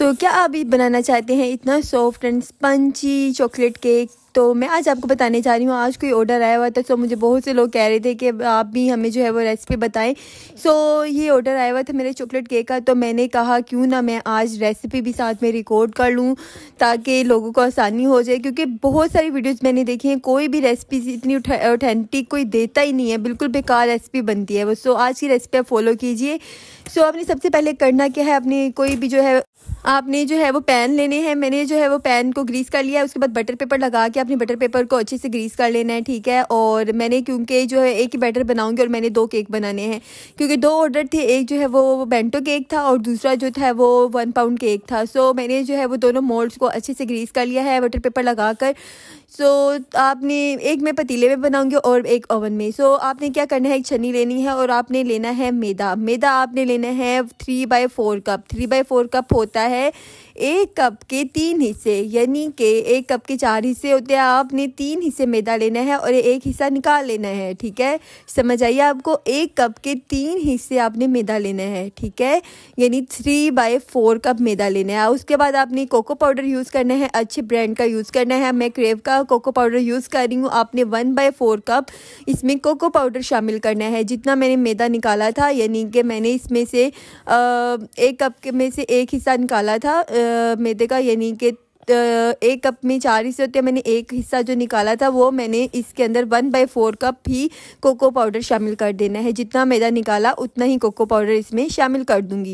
तो क्या आप भी बनाना चाहते हैं इतना soft and spongy chocolate cake? तो मैं आज आपको बताने जा रही हूँ। आज कोई ऑर्डर आया हुआ था, तो मुझे बहुत से लोग कह रहे थे कि आप भी हमें जो है वो रेसिपी बताएं। ये ऑर्डर आया हुआ था मेरे चॉकलेट केक का, तो मैंने कहा क्यों ना मैं आज रेसिपी भी साथ में रिकॉर्ड कर लूँ ताकि लोगों को आसानी हो जाए, क्योंकि बहुत सारी वीडियोस मैंने देखी हैं, कोई भी रेसिपी इतनी ऑथेंटिक कोई देता ही नहीं है, बिल्कुल बेकार रेसिपी बनती है वो। आज की रेसिपी आप फॉलो कीजिए। आपने सबसे पहले करना क्या है, आपने जो है वो पैन लेने हैं। मैंने जो है वो पैन को ग्रीस कर लिया है। उसके बाद बटर पेपर लगा के अपने बटर पेपर को अच्छे से ग्रीस कर लेना है, ठीक है। और मैंने क्योंकि जो है एक ही बैटर बनाऊंगी और मैंने 2 केक बनाने हैं, क्योंकि 2 ऑर्डर थे। एक जो है वो बेंटो केक था और दूसरा जो था वो 1 पाउंड केक था। मैंने जो है वो दोनों मोल्ड्स को अच्छे से ग्रीस कर लिया है बटर पेपर लगा कर। आपने एक मैं पतीले में बनाऊंगी और एक ओवन में। आपने क्या करना है, एक छन्नी लेनी है और आपने लेना है मैदा आपने लेना है 3/4 कप। 3/4 कप होता है 1 कप के 3 हिस्से, यानी कि 1 कप के 4 हिस्से होते हैं। आपने 3 हिस्से मैदा लेना है और 1 हिस्सा निकाल लेना है, ठीक है। समझ आइए, आपको 1 कप के 3 हिस्से आपने मैदा लेना है, ठीक है, यानी 3/4 कप मैदा लेना है। उसके बाद आपने कोको पाउडर यूज़ करना है, अच्छे ब्रांड का यूज़ करना है। मैं क्रेव का कोको पाउडर यूज़ कर रही हूँ। आपने 1/4 कप इसमें कोको पाउडर शामिल करना है। जितना मैंने मैदा निकाला था, यानी कि मैंने इसमें से 1 कप में से 1 हिस्सा निकाला था मैदे का, यानी कि 1 कप में 4 हिस्से होते हैं। मैंने 1 हिस्सा जो निकाला था वो मैंने इसके अंदर 1/4 कप ही कोको पाउडर शामिल कर देना है। जितना मैदा निकाला उतना ही कोको पाउडर इसमें शामिल कर दूंगी।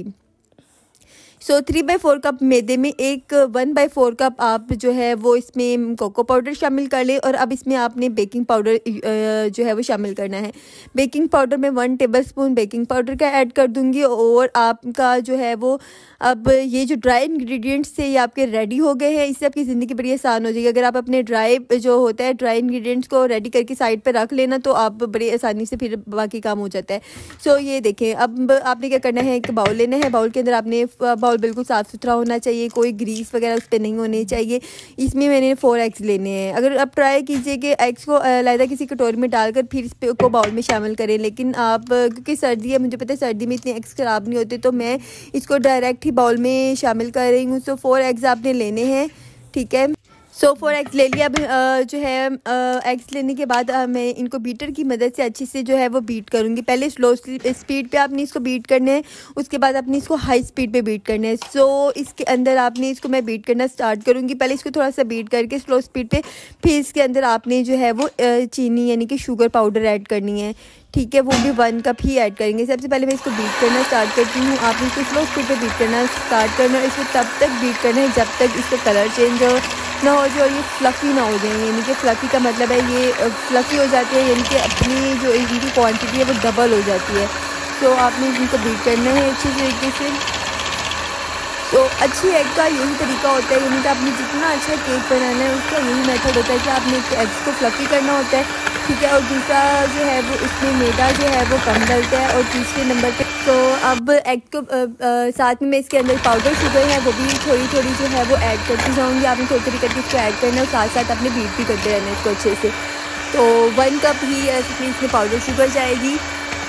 3/4 कप मैदे में 1/4 कप आप जो है वो इसमें कोको पाउडर शामिल कर ले। और अब इसमें आपने बेकिंग पाउडर जो है वो शामिल करना है। बेकिंग पाउडर में 1 टेबलस्पून बेकिंग पाउडर का ऐड कर दूंगी। और आपका जो है वो अब ये जो ड्राई इंग्रेडिएंट्स थे ये आपके रेडी हो गए हैं। इससे आपकी ज़िंदगी बड़ी आसान हो जाएगी। अगर आप अपने ड्राई ड्राई इंग्रेडिएंट्स को रेडी करके साइड पे रख लेना, तो आप बड़ी आसानी से फिर बाकी काम हो जाता है। ये देखें, अब आपने क्या करना है, एक बाउल लेना है। बाउल के अंदर आपने बाउल बिल्कुल साफ़ सुथरा होना चाहिए, कोई ग्रीस वगैरह उस पर नहीं होने चाहिए। इसमें मैंने 4 एग्स लेने हैं। अगर आप ट्राई कीजिए कि एग्स को अलग किसी कटोरी में डालकर फिर इसको बाउल में शामिल करें, लेकिन आप क्योंकि सर्दी है, मुझे पता है सर्दी में इतने एग्स ख़राब नहीं होते, तो मैं इसको डायरेक्ट ही बाउल में शामिल कर रही हूँ। 4 एग्स आपने लेने हैं, ठीक है। 4 एग्स ले लिया। अब जो है एग्स लेने के बाद मैं इनको बीटर की मदद से अच्छे से जो है वो बीट करूँगी। पहले स्लो स्पीड पे आपने इसको बीट करना है, उसके बाद आपने इसको हाई स्पीड पे बीट करना है। इसके अंदर आपने इसको मैं बीट करना स्टार्ट करूँगी। पहले इसको थोड़ा सा बीट करके स्लो स्पीड पे, फिर इसके अंदर आपने जो है वो चीनी यानी कि शुगर पाउडर ऐड करनी है, ठीक है। वो भी 1 कप ही ऐड करेंगे। सबसे पहले मैं इसको बीट करना स्टार्ट करती हूँ। आपने इसको स्लो स्पीड पे बीट करना स्टार्ट करना है। इसको तब तक बीट करना है जब तक इसका कलर चेंज ना हो जाए और ये फ्लफ़ी ना हो जाए। यानी कि फ्लफ़ी का मतलब है ये फ्लफ़ी हो जाती है, यानी कि अपनी जो इनकी क्वांटिटी है वो डबल हो जाती है। आपने इनको बीट करना है अच्छी तरीके से। अच्छी एग का यही तरीका होता है, यानी कि आपने जितना अच्छा केक बनाना है उसका यही मेथड होता है कि आपने एग्स को फ्लफ़ी करना होता है, ठीक है। और दूसरा जो है वो इसमें मैदा जो है वो कम डलता है। और तीसरे नंबर पे अब एग को साथ में मैं इसके अंदर पाउडर शुगर है वो भी थोड़ी थोड़ी जो है वो ऐड करती जाऊँगी। आपने थोड़ी थोड़ी करके इसको ऐड करना है और साथ साथ अपने बीट भी करते रहना है इसको अच्छे से। 1 कप ही इसमें पाउडर शुगर जाएगी।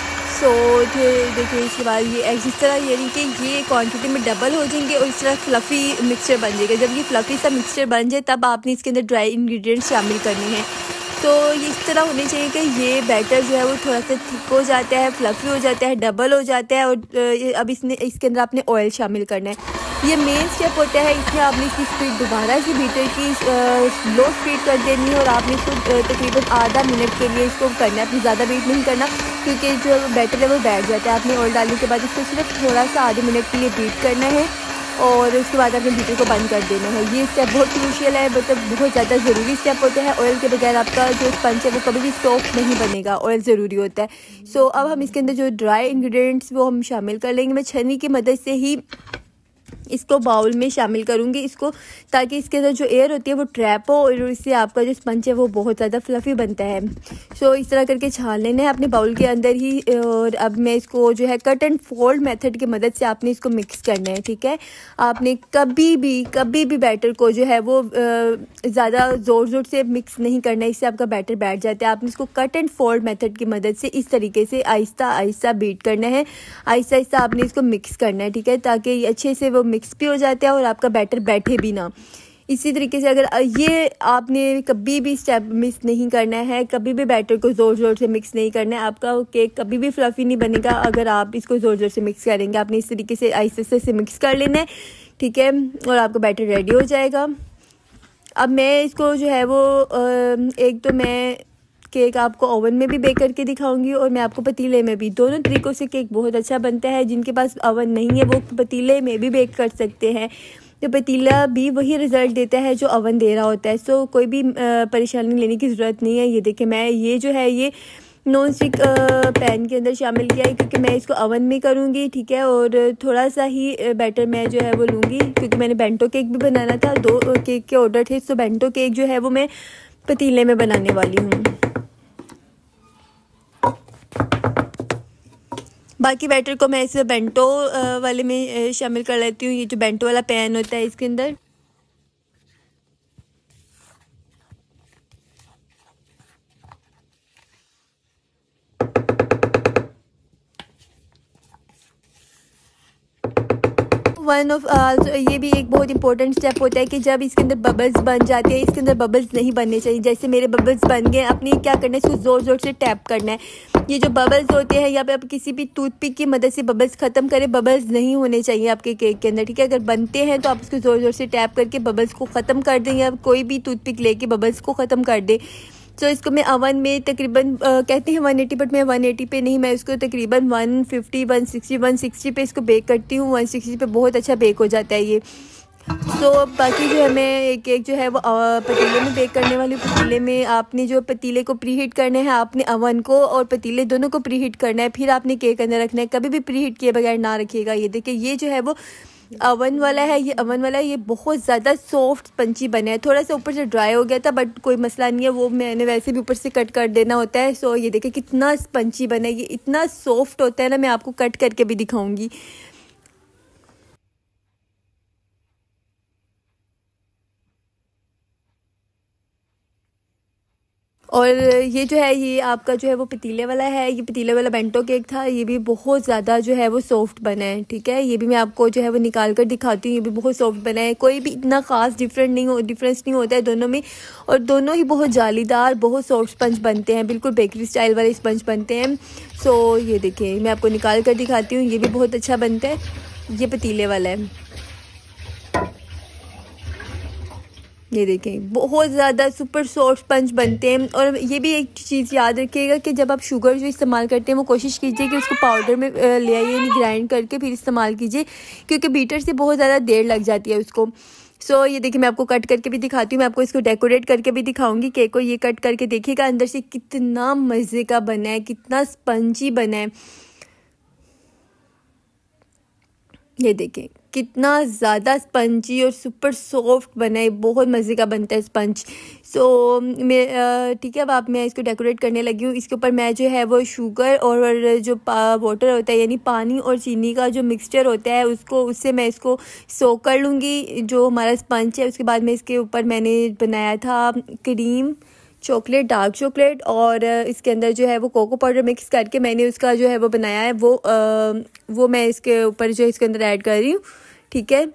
देखिए, इसके बाद ये एग्स इस तरह, यानी कि ये क्वांटिटी में डबल हो जाएंगे और इस तरह फ्लफ़ी मिक्सचर बन जाएगा। जब ये फ्लफ़ी सा मिक्सचर बन जाए तब आपने इसके अंदर ड्राई इंग्रेडिएंट्स शामिल करने हैं। ये इस तरह होने चाहिए कि ये बैटर जो है वो थोड़ा सा थिक हो जाता है, फ्लफ़ी हो जाता है, डबल हो जाता है। और अब इसके अंदर आपने ऑयल शामिल करना है। ये मेन स्टेप होता है। इसमें आपने इसकी स्पीड दोबारा से बीटर की लो स्पीड कर देनी है और आपने इसको तकरीबन आधा मिनट के लिए इसको करना है। आपने ज़्यादा बीट नहीं करना, क्योंकि जो बैटर है वो बैठ जाता है। आपने ऑयल डालने के बाद इसको सिर्फ थोड़ा सा आधे मिनट के लिए बीट करना है और उसके बाद आपने बीटर को बंद कर देना है। ये स्टेप बहुत क्रूशियल है, मतलब बहुत ज़्यादा ज़रूरी स्टेप होता है। ऑयल के बगैर आपका जो स्पंज है वो कभी भी सॉफ्ट नहीं बनेगा, ऑयल ज़रूरी होता है। अब हम इसके अंदर जो ड्राई इंग्रेडिएंट्स वो हम शामिल कर लेंगे। मैं छन्नी की मदद से ही इसको बाउल में शामिल करूँगी इसको, ताकि इसके अंदर जो एयर होती है वो ट्रैप हो और इससे आपका जो स्पंज है वो बहुत ज़्यादा फ्लफ़ी बनता है। इस तरह करके छान लेना है अपने बाउल के अंदर ही। और अब मैं इसको जो है कट एंड फोल्ड मेथड की मदद से आपने इसको मिक्स करना है, ठीक है। आपने कभी भी बैटर को जो है वो ज़्यादा ज़ोर से मिक्स नहीं करना है, इससे आपका बैटर बैठ जाता है। आपने इसको कट एंड फोल्ड मेथड की मदद से इस तरीके से आहिस्ता आहिस्ता बीट करना है, आहिस्ता आहिस्ता आपने इसको मिक्स करना है, ठीक है, ताकि अच्छे से वो मिक्स भी हो जाता है और आपका बैटर बैठे भी ना। इसी तरीके से अगर ये आपने कभी भी स्टेप मिस नहीं करना है, कभी भी बैटर को ज़ोर ज़ोर से मिक्स नहीं करना है, आपका केक कभी भी फ्लफ़ी नहीं बनेगा अगर आप इसको ज़ोर ज़ोर से मिक्स करेंगे। आपने इस तरीके से आहिस्ते से मिक्स कर लेना है, ठीक है, और आपका बैटर रेडी हो जाएगा। अब मैं इसको जो है वो एक तो मैं केक आपको ओवन में भी बेक करके दिखाऊंगी और मैं आपको पतीले में भी, दोनों तरीक़ों से केक बहुत अच्छा बनता है। जिनके पास ओवन नहीं है वो पतीले में भी बेक कर सकते हैं, तो पतीला भी वही रिज़ल्ट देता है जो ओवन दे रहा होता है। सो कोई भी परेशानी लेने की ज़रूरत नहीं है। ये देखिए मैं ये जो है ये नॉन स्टिक पैन के अंदर शामिल किया है क्योंकि मैं इसको ओवन में करूँगी, ठीक है, और थोड़ा सा ही बैटर मैं जो है वो लूँगी क्योंकि मैंने बेंटो केक भी बनाना था, 2 केक के ऑर्डर थे। सो बेंटो केक जो है वो मैं पतीले में बनाने वाली हूँ। बाकी बैटर को मैं इस बेंटो वाले में शामिल कर लेती हूँ। ये जो बेंटो वाला पैन होता है इसके अंदर वन ऑफ ये भी एक बहुत इंपॉर्टेंट स्टेप होता है कि जब इसके अंदर बबल्स बन जाते हैं, इसके अंदर बबल्स नहीं बनने चाहिए। जैसे मेरे बबल्स बन गए, अपनी क्या करना है, इसको ज़ोर ज़ोर से टैप करना है। ये जो बबल्स होते हैं, या पे आप किसी भी टूथपिक की मदद से बबल्स ख़त्म करें, बबल्स नहीं होने चाहिए आपके केक के अंदर, ठीक है। अगर बनते हैं तो आप इसको ज़ोर ज़ोर से टैप करके बबल्स को ख़त्म कर दें, या कोई भी टूथपिक लेके बबल्स को ख़त्म कर दें। तो इसको मैं ओवन में तकरीबन कहते हैं 180, बट मैं 180 पे नहीं, मैं इसको तकरीबन 150, 160 पे इसको बेक करती हूँ। 160 पे बहुत अच्छा बेक हो जाता है ये। तो बाकी जो है मैं एक केक जो है वो पतीले में बेक करने वाली। पतीले में आपने जो पतीले को प्रीहीट करना है, आपने ओवन को और पतीले दोनों को प्रीहीट करना है, फिर आपने केक अंदर रखना है। कभी भी प्रीहीट किए बगैर ना रखिएगा। ये देखिए ये जो है वो ओवन वाला है, ये ओवन वाला है, ये बहुत ज़्यादा सॉफ्ट स्पंची बना है। थोड़ा सा ऊपर से ड्राई हो गया था बट कोई मसला नहीं है, वो मैंने वैसे भी ऊपर से कट कर देना होता है। सो ये देखिए कितना स्पंची बना है, ये इतना सॉफ्ट होता है ना, मैं आपको कट करके भी दिखाऊंगी। और ये जो है ये आपका जो है वो पतीले वाला है, ये पतीले वाला बेंटो केक था। ये भी बहुत ज़्यादा जो है वो सॉफ्ट बना है, ठीक है। ये भी मैं आपको जो है वो निकाल कर दिखाती हूँ। ये भी बहुत सॉफ्ट बना है, कोई भी इतना ख़ास डिफरेंस नहीं होता है दोनों में, और दोनों ही बहुत जालीदार, बहुत सॉफ्ट स्पंज बनते हैं, बिल्कुल बेकरी स्टाइल वाले स्पंज बनते हैं। सो ये देखिए मैं आपको निकाल कर दिखाती हूँ। ये भी बहुत अच्छा बनता है, ये पतीले वाला है। ये देखें बहुत ज़्यादा सुपर सॉफ्ट स्पंज बनते हैं। और ये भी एक चीज़ याद रखिएगा कि जब आप शुगर जो इस्तेमाल करते हैं वो कोशिश कीजिए कि उसको पाउडर में ले आइए, यानी ग्राइंड करके फिर इस्तेमाल कीजिए, क्योंकि बीटर से बहुत ज़्यादा देर लग जाती है उसको। सो ये देखिए मैं आपको कट करके भी दिखाती हूँ, मैं आपको इसको डेकोरेट करके भी दिखाऊंगी केक को। ये कट करके देखिएगा अंदर से कितना मज़े का बना है, कितना स्पंजी बना है। ये देखें कितना ज़्यादा स्पंजी और सुपर सॉफ्ट बना है, बहुत मज़े का बनता है स्पंज। सो मैं ठीक है, अब मैं इसको डेकोरेट करने लगी हूँ। इसके ऊपर मैं जो है वो शुगर और जो वाटर होता है, यानी पानी और चीनी का जो मिक्सचर होता है, उससे मैं इसको सोक कर लूँगी जो हमारा स्पंज है। उसके बाद में इसके ऊपर मैंने बनाया था क्रीम चॉकलेट, डार्क चॉकलेट, और इसके अंदर जो है वो कोको पाउडर मिक्स करके मैंने उसका जो है वो बनाया है, वो मैं इसके ऊपर जो इसके अंदर ऐड कर रही हूँ, ठीक है।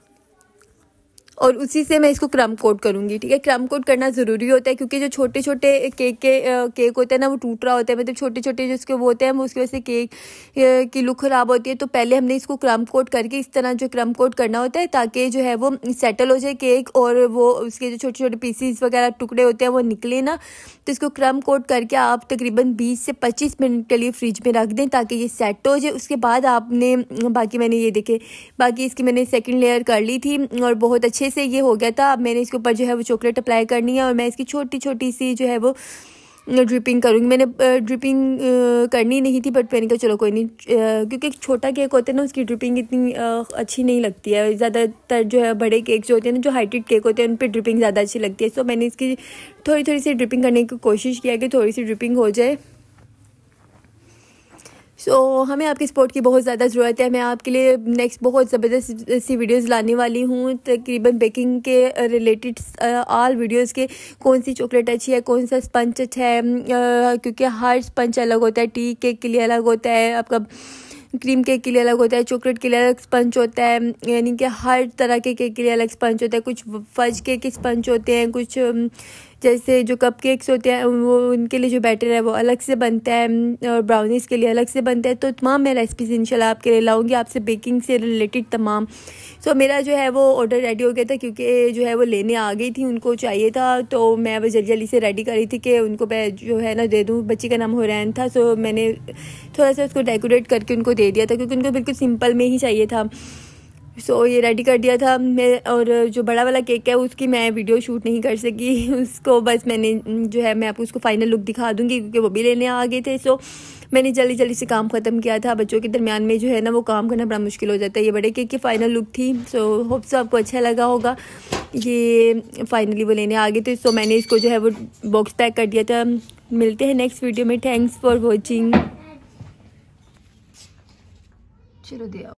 और उसी से मैं इसको क्रम कोट करूँगी, ठीक है। क्रम कोट करना ज़रूरी होता है क्योंकि जो छोटे छोटे केक होते हैं ना, वो टूट रहा होता है, मतलब छोटे छोटे जो उसके वो होते हैं, वो उसकी वजह से केक की लुक ख़राब होती है। तो पहले हमने इसको क्रम कोट करके इस तरह जो क्रम कोट करना होता है, ताकि जो है वो सेटल हो जाए केक, और वो उसके जो छोटे छोटे पीसीस वगैरह टुकड़े होते हैं वो निकले ना। तो इसको क्रम कोट करके आप तकरीबन 20 से 25 मिनट के लिए फ्रिज में रख दें ताकि ये सेट हो जाए। उसके बाद आपने बाकी मैंने ये देखे, बाकी इसकी मैंने सेकंड लेयर कर ली थी और बहुत अच्छे से ये हो गया था। अब मैंने इसके ऊपर जो है वो चॉकलेट अप्लाई करनी है और मैं इसकी छोटी छोटी सी जो है वो ड्रिपिंग करूँगी। मैंने ड्रिपिंग करनी नहीं थी, बट मैंने कहा चलो कोई नहीं, क्योंकि छोटा केक होता है ना, उसकी ड्रिपिंग इतनी अच्छी नहीं लगती है। ज़्यादातर जो है बड़े केक जो होते हैं ना, जो हाइटेड केक होते हैं, उन पर ड्रिपिंग ज़्यादा अच्छी लगती है। सो मैंने इसकी थोड़ी थोड़ी सी ड्रिपिंग करने की कोशिश किया कि थोड़ी सी ड्रिपिंग हो जाए। सो हमें आपके सपोर्ट की बहुत ज़्यादा ज़रूरत है। मैं आपके लिए नेक्स्ट बहुत ज़बरदस्त सी वीडियोस लाने वाली हूँ, तकरीबन बेकिंग के रिलेटेड ऑल वीडियोस के, कौन सी चॉकलेट अच्छी है, कौन सा स्पंज अच्छा है, क्योंकि हर स्पंज अलग होता है, टी केक के लिए अलग होता है आपका, क्रीम केक के लिए अलग होता है, चॉकलेट के लिए अलग स्पंज होता है, यानी कि हर तरह के केक के लिए अलग स्पंज होता है। कुछ फज केक के स्पंज होते हैं, कुछ जैसे जो कप केक्स होते हैं वो उनके लिए जो बैटर है वो अलग से बनता है, और ब्राउनीज़ के लिए अलग से बनता है। तो तमाम मैं रेसिपीज़ इंशाल्लाह आपके लिए लाऊंगी, आपसे बेकिंग से रिलेटेड तमाम। सो मेरा जो है वो ऑर्डर रेडी हो गया था, क्योंकि जो है वो लेने आ गई थी, उनको चाहिए था। तो मैं अब जल्दी जल्दी से रेडी करी थी कि उनको मैं जो है ना दे दूँ। बच्ची का नाम हुरैन था, सो मैंने थोड़ा सा उसको डेकोरेट करके उनको दे दिया था, क्योंकि उनको बिल्कुल सिंपल में ही चाहिए था। सो ये रेडी कर दिया था मैं। और जो बड़ा वाला केक है उसकी मैं वीडियो शूट नहीं कर सकी, उसको बस मैंने जो है मैं आपको उसको फाइनल लुक दिखा दूँगी, क्योंकि वो भी लेने आ गए थे। सो मैंने जल्दी जल्दी से काम ख़त्म किया था। बच्चों के दरमियान में जो है ना वो काम करना बड़ा मुश्किल हो जाता है। ये बड़े केक की फ़ाइनल लुक थी। सो होप सो आपको अच्छा लगा होगा। ये फाइनली वो लेने आ गए थे, सो मैंने इसको जो है वो बॉक्स पैक कर दिया था। मिलते हैं नेक्स्ट वीडियो में। Thanks for watching. चलो दे आओ।